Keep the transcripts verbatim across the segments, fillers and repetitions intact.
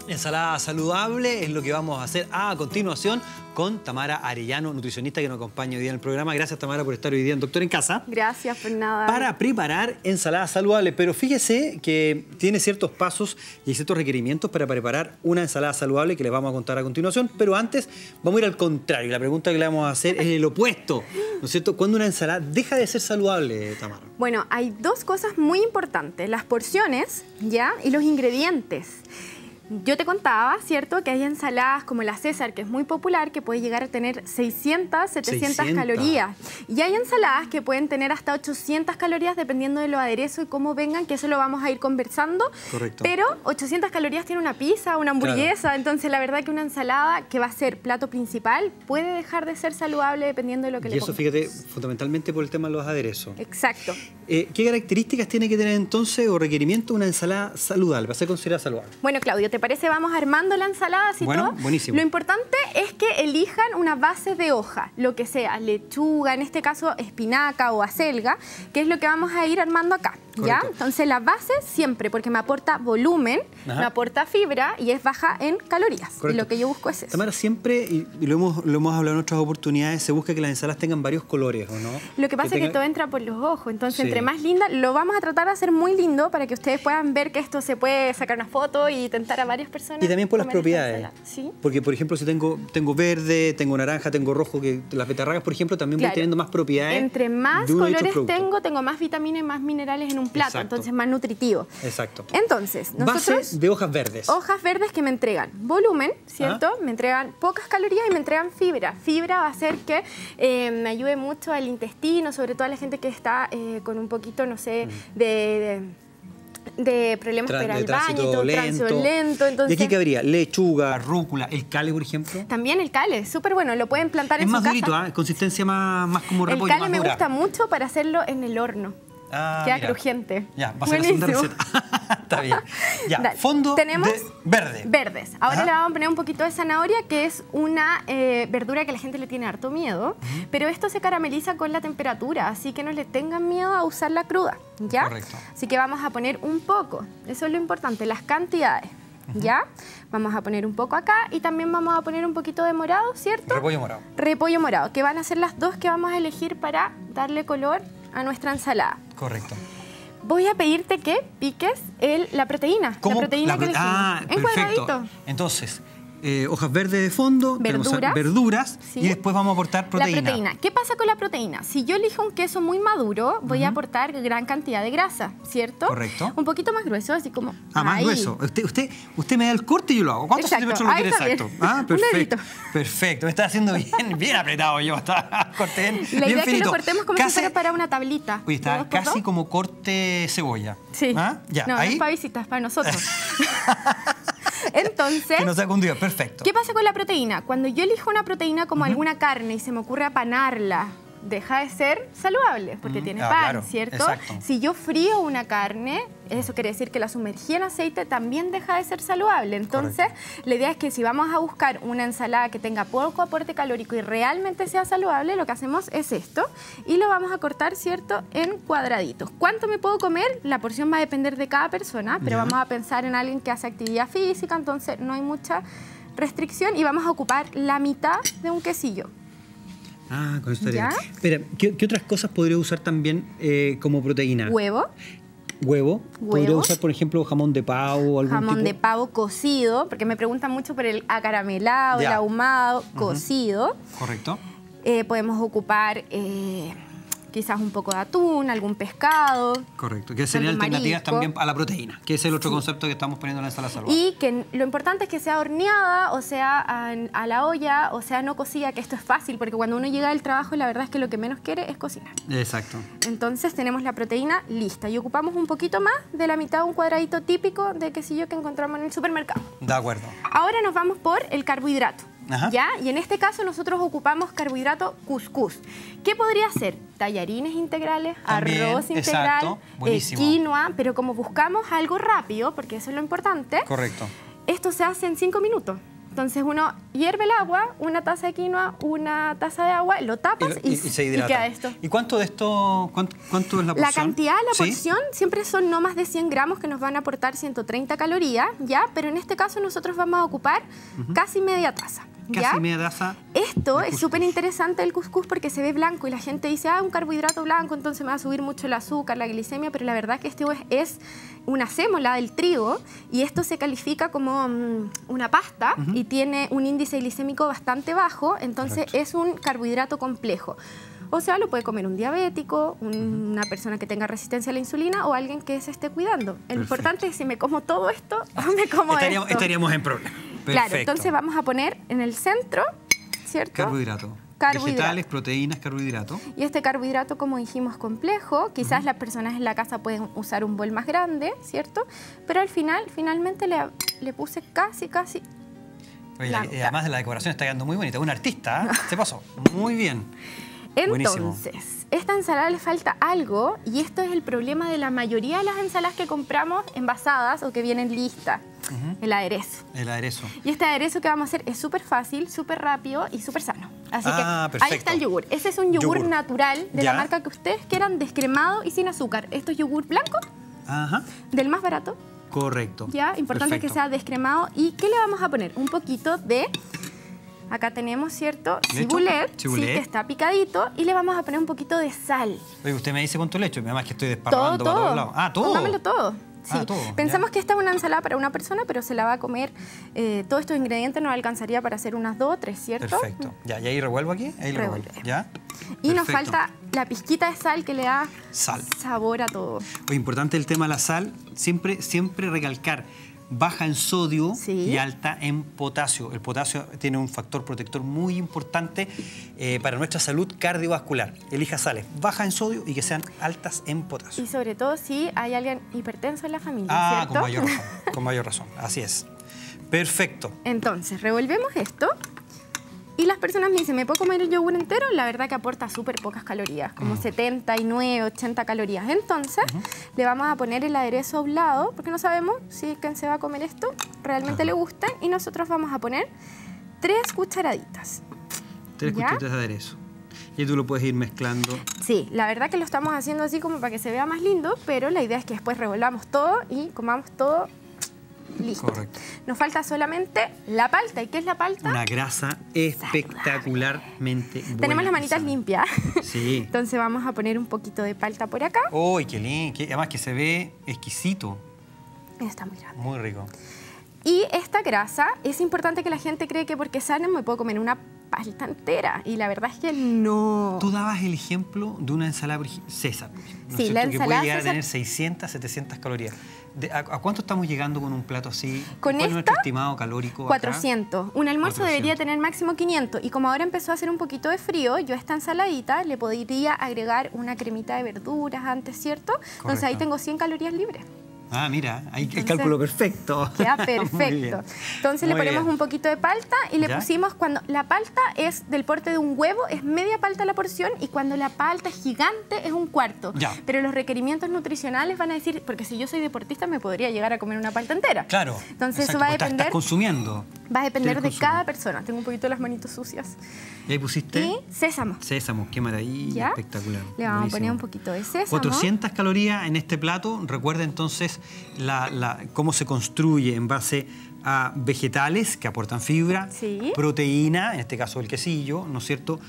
Ensalada saludable es lo que vamos a hacer a continuación con Tamara Arellano, nutricionista que nos acompaña hoy día en el programa. Gracias, Tamara, por estar hoy día en Doctor en Casa. Gracias, por nada. Para preparar ensalada saludable. Pero fíjese que tiene ciertos pasos y ciertos requerimientos para preparar una ensalada saludable que les vamos a contar a continuación. Pero antes vamos a ir al contrario. La pregunta que le vamos a hacer es el opuesto, ¿no es cierto? ¿Cuándo una ensalada deja de ser saludable, Tamara? Bueno, hay dos cosas muy importantes. Las porciones, ¿ya? Y los ingredientes. Yo te contaba, ¿cierto?, que hay ensaladas como la César, que es muy popular, que puede llegar a tener seiscientas, setecientas seiscientas calorías. Y hay ensaladas que pueden tener hasta ochocientas calorías dependiendo de los aderezos y cómo vengan, que eso lo vamos a ir conversando. Correcto. Pero ochocientas calorías tiene una pizza, una hamburguesa, claro. Entonces la verdad que una ensalada que va a ser plato principal puede dejar de ser saludable dependiendo de lo que y le eso, pongas. fíjate, fundamentalmente por el tema de los aderezos. Exacto. Eh, ¿Qué características tiene que tener entonces o requerimientos una ensalada saludable, para ser considerada saludable? Bueno, Claudio, ¿te parece? Vamos armando la ensalada, así bueno, todo. Buenísimo. Lo importante es que elijan una base de hoja, lo que sea, lechuga, en este caso espinaca o acelga, que es lo que vamos a ir armando acá. ¿Ya? Entonces la base siempre, porque me aporta volumen, Ajá. me aporta fibra y es baja en calorías. Correcto. Y lo que yo busco es eso. Tamara, siempre, y, y lo, hemos, lo hemos hablado en otras oportunidades, se busca que las ensaladas tengan varios colores, ¿o no? Lo que pasa que es tenga... que todo entra por los ojos, entonces sí. entre más linda, lo vamos a tratar de hacer muy lindo para que ustedes puedan ver que esto se puede sacar una foto y tentar a varias personas. Y también por las propiedades. ¿Sí? Porque, por ejemplo, si tengo, tengo verde, tengo naranja, tengo rojo, que las betarragas, por ejemplo, también claro. voy teniendo más propiedades. Entre más colores tengo, tengo más vitaminas y más minerales en un plato, Exacto. entonces más nutritivo. Exacto. Entonces, nosotros... Base de hojas verdes. Hojas verdes que me entregan volumen, ¿cierto? ¿Ah? Me entregan pocas calorías y me entregan fibra. Fibra va a hacer que eh, me ayude mucho al intestino, sobre todo a la gente que está eh, con un poquito, no sé, mm. de... de de problemas Tra para de el baño, tránsito lento. tránsito lento. Entonces, ¿y aquí qué habría? Lechuga, rúcula, el cale, por ejemplo. También el cale, súper bueno, lo pueden plantar es en su casa. Es más durito, ¿eh? Consistencia más, más como repollo, El cale más me dura. gusta mucho para hacerlo en el horno. Ah, Queda mira. crujiente. Ya, va a ser la segunda receta. Está bien. Ya, Dale. fondo Tenemos de verde. Verdes. Ahora Ajá. le vamos a poner un poquito de zanahoria, que es una eh, verdura que la gente le tiene harto miedo, uh-huh. pero esto se carameliza con la temperatura, así que no le tengan miedo a usarla cruda, ¿ya? Correcto. Así que vamos a poner un poco, eso es lo importante, las cantidades. Uh-huh. ¿Ya? Vamos a poner un poco acá y también vamos a poner un poquito de morado, ¿cierto? Repollo morado. Repollo morado, que van a ser las dos que vamos a elegir para darle color a nuestra ensalada. Correcto. Voy a pedirte que piques el, la proteína. ¿Cómo? La proteína la pro que elegimos. Ah, en perfecto. cuadradito. Entonces, eh, hojas verdes de fondo, verduras, verduras ¿sí? y después vamos a aportar proteína. La proteína. ¿Qué pasa con la proteína? Si yo elijo un queso muy maduro, voy uh-huh. a aportar gran cantidad de grasa, ¿cierto? Correcto. Un poquito más grueso, así como Ah, más ahí. grueso. Usted, usted, usted me da el corte y yo lo hago. ¿Cuántos exacto. centímetros lo quiere exacto? Ah, perfecto. Un perfecto. Me está haciendo bien, bien apretado yo. Está corte bien, La bien idea finito. es que lo cortemos como casi, si fuera para una tablita. Oye, está casi como corte cebolla. Sí. ¿Ah? Ya, no, ahí. no es para visitas, para nosotros. Entonces, que nos ha cundido, perfecto. ¿Qué pasa con la proteína? Cuando yo elijo una proteína como uh-huh. alguna carne y se me ocurre apanarla, deja de ser saludable, porque uh-huh. tiene ah, pan, claro. ¿cierto? Exacto. Si yo frío una carne, eso quiere decir que la sumergí en aceite, también deja de ser saludable. Entonces, Correcto. La idea es que si vamos a buscar una ensalada que tenga poco aporte calórico y realmente sea saludable, lo que hacemos es esto, y lo vamos a cortar, ¿cierto?, en cuadraditos. ¿Cuánto me puedo comer? La porción va a depender de cada persona, pero ya. Vamos a pensar en alguien que hace actividad física, entonces no hay mucha restricción, y vamos a ocupar la mitad de un quesillo. Ah, con esto estaría. Espera, ¿qué, ¿qué otras cosas podría usar también eh, como proteína? Huevo. Huevo. Huevo. Podría usar, por ejemplo, jamón de pavo o algún Jamón tipo... de pavo cocido, porque me preguntan mucho por el acaramelado, ya. El ahumado, uh-huh. cocido. Correcto. Eh, podemos ocupar eh, quizás un poco de atún, algún pescado. Correcto, que serían alternativas también a la proteína, que es el otro sí. concepto que estamos poniendo en la ensalada saludable. Y que lo importante es que sea horneada, o sea, a, a la olla, o sea, no cocida, que esto es fácil, porque cuando uno llega del trabajo, la verdad es que lo que menos quiere es cocinar. Exacto. Entonces tenemos la proteína lista y ocupamos un poquito más de la mitad de un cuadradito típico de quesillo que encontramos en el supermercado. De acuerdo. Ahora nos vamos por el carbohidrato. Ajá. ¿Ya? Y en este caso nosotros ocupamos carbohidrato cuscús. ¿Qué podría ser? Tallarines integrales, también, arroz integral, exacto, buenísimo. Eh, quinoa, pero como buscamos algo rápido, porque eso es lo importante, correcto. Esto se hace en cinco minutos. Entonces uno hierve el agua, una taza de quinoa, una taza de agua, lo tapas y, y, y, se hidrata. Y queda esto. ¿Y cuánto de esto, cuánto, cuánto es la porción? La cantidad de la ¿Sí? porción siempre son no más de cien gramos que nos van a aportar ciento treinta calorías, ¿ya? Pero en este caso nosotros vamos a ocupar uh-huh. casi media taza. Casi ¿ya? media taza. Esto es súper interesante el cuscús porque se ve blanco y la gente dice, ah, un carbohidrato blanco, entonces me va a subir mucho el azúcar, la glicemia, pero la verdad que este es, es una sémola del trigo y esto se califica como um, una pasta uh-huh. y tiene un índice glicémico bastante bajo, entonces Correcto. Es un carbohidrato complejo. O sea, lo puede comer un diabético, un, uh-huh. una persona que tenga resistencia a la insulina o alguien que se esté cuidando. Perfecto. Lo importante es si me como todo esto o me como estaríamos, esto. Estaríamos en problema. Perfecto. Claro, entonces vamos a poner en el centro, ¿cierto? Carbohidrato. Carbohidrato. Vegetales, proteínas, carbohidrato. Y este carbohidrato, como dijimos, complejo. Quizás uh-huh. las personas en la casa pueden usar un bol más grande, ¿cierto? Pero al final, finalmente le, le puse casi, casi... Oye, la, además de la decoración está quedando muy bonita. Un artista, ¿eh? Se pasó. Muy bien. Entonces, Buenísimo. Esta ensalada le falta algo y esto es el problema de la mayoría de las ensaladas que compramos envasadas o que vienen listas, uh-huh. el aderezo. El aderezo. Y este aderezo que vamos a hacer es súper fácil, súper rápido y súper sano. Así ah, que perfecto. ahí está el yogur. Ese es un yogur, yogur. natural de ¿Ya? la marca que ustedes quieran, descremado y sin azúcar. Esto es yogur blanco, Ajá. del más barato. Correcto. Ya, importante perfecto. que sea descremado. ¿Y qué le vamos a poner? Un poquito de... Acá tenemos, ¿cierto? Cibulet, sí, que está picadito. Y le vamos a poner un poquito de sal. Oye, usted me dice cuánto le echo. Además que estoy desparramando todo, para todo. todos lados. Ah, ¿todo? Póngamelo todo. Sí. Ah, todo. Pensamos ya. que esta es una ensalada para una persona, pero se la va a comer. Eh, todos estos ingredientes nos alcanzaría para hacer unas dos o tres, ¿cierto? Perfecto. Ya, y ahí revuelvo aquí. Ahí lo revuelvo. ¿Ya? Y Perfecto. Nos falta la pizquita de sal que le da sal. sabor a todo. Oye, importante el tema de la sal. Siempre, siempre recalcar. Baja en sodio sí. y alta en potasio. El potasio tiene un factor protector muy importante eh, para nuestra salud cardiovascular. Elija sales bajas en sodio y que sean altas en potasio. Y sobre todo si hay alguien hipertenso en la familia, ah, ¿cierto? con mayor razón, con mayor razón. Así es. Perfecto. Entonces, revolvemos esto. Y las personas me dicen, ¿me puedo comer el yogur entero? La verdad que aporta súper pocas calorías, como mm. setenta y nueve, ochenta calorías. Entonces, uh-huh. le vamos a poner el aderezo a un lado, porque no sabemos si quien se va a comer esto realmente uh-huh. le gusta. Y nosotros vamos a poner tres cucharaditas. Tres ¿Ya? cucharadas de aderezo. Y tú lo puedes ir mezclando. Sí, la verdad que lo estamos haciendo así como para que se vea más lindo, pero la idea es que después revolvamos todo y comamos todo. Listo. Correcto. Nos falta solamente la palta. ¿Y qué es la palta? Una grasa espectacularmente buena. Tenemos las manitas limpias. Sí. Entonces vamos a poner un poquito de palta por acá. ¡Uy, qué lindo! Además que se ve exquisito. Está muy grande. Muy rico. Y esta grasa, es importante que la gente cree que porque sana me puedo comer una palta entera. Y la verdad es que no. Tú dabas el ejemplo de una ensalada César, ¿no? Sí, la ensalada que puede llegar César... a tener seiscientas, setecientas calorías. De, a, ¿A cuánto estamos llegando con un plato así? Con ¿Cuál es esta, nuestro estimado calórico cuatrocientos. Acá? Un almuerzo cuatrocientos. Debería tener máximo quinientos. Y como ahora empezó a hacer un poquito de frío, yo a esta ensaladita le podría agregar una cremita de verduras antes, ¿cierto? Correcto. Entonces ahí tengo cien calorías libres. Ah, mira, ahí Entonces, el cálculo perfecto. Queda perfecto. Entonces Muy le ponemos bien. un poquito de palta y le ¿Ya? pusimos, cuando la palta es del porte de un huevo, es media palta la porción, y cuando la palta es gigante es un cuarto. Ya. Pero los requerimientos nutricionales van a decir, porque si yo soy deportista me podría llegar a comer una palta entera. Claro. Entonces exacto, eso va a estás- depender, Estás consumiendo. va a depender de consumo. cada persona. Tengo un poquito las manitos sucias. Y ahí pusiste Y sésamo. sésamo, qué maravilla, ¿Ya? espectacular. Le vamos Buenísimo. a poner un poquito de sésamo. cuatrocientas calorías en este plato. Recuerda entonces la, la, cómo se construye en base a vegetales que aportan fibra, Sí. proteína, en este caso el quesillo, ¿no es cierto?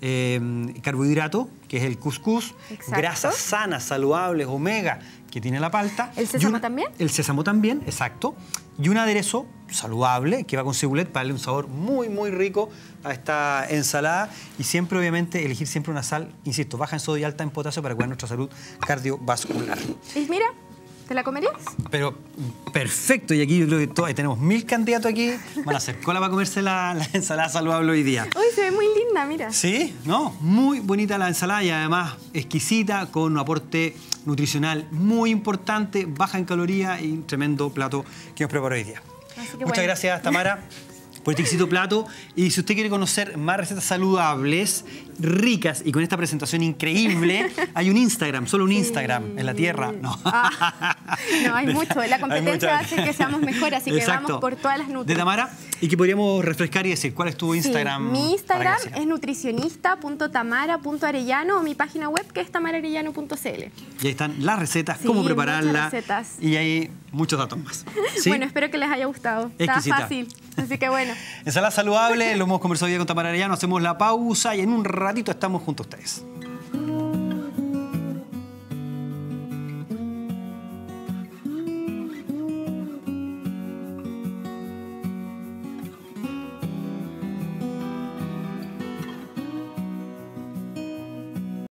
Eh, carbohidrato, que es el cuscús, Exacto. grasas sanas, saludables, omega, que tiene la palta. ¿El y sésamo una- también? El sésamo también, exacto. Y un aderezo saludable que va con cibulet para darle un sabor muy, muy rico a esta ensalada. Y siempre, obviamente, elegir siempre una sal, insisto, baja en sodio y alta en potasio para cuidar nuestra salud cardiovascular. Y mira, ¿te la comerías? Pero perfecto, y aquí yo creo que todos, ahí tenemos mil candidatos aquí. Van a hacer cola para comerse la, la ensalada saludable hoy día. Uy, se ve muy linda, mira. Sí, ¿no? Muy bonita la ensalada y además exquisita, con un aporte nutricional muy importante, baja en calorías y un tremendo plato que nos preparó hoy día. Así que Muchas bueno. gracias, Tamara. por este exquisito plato. Y si usted quiere conocer más recetas saludables, ricas y con esta presentación increíble, hay un Instagram, solo un Sí. Instagram en la tierra. No, Ah, no, hay mucho. La competencia hace que seamos mejores, así que Exacto. vamos por todas las nutriciones. De Tamara, y que podríamos refrescar y decir, ¿cuál es tu Instagram? Sí, mi para Instagram que la es sigan? nutricionista punto tamara punto arellano o mi página web que es tamara arellano punto c l. Y ahí están las recetas, Sí, cómo muchas prepararla. recetas. Y hay muchos datos más. ¿Sí? Bueno, espero que les haya gustado. Está Exquisita. fácil, así que bueno. Ensalada saludable, lo hemos conversado hoy día con Tamara Arellano. Hacemos la pausa y en un ratito estamos junto a ustedes.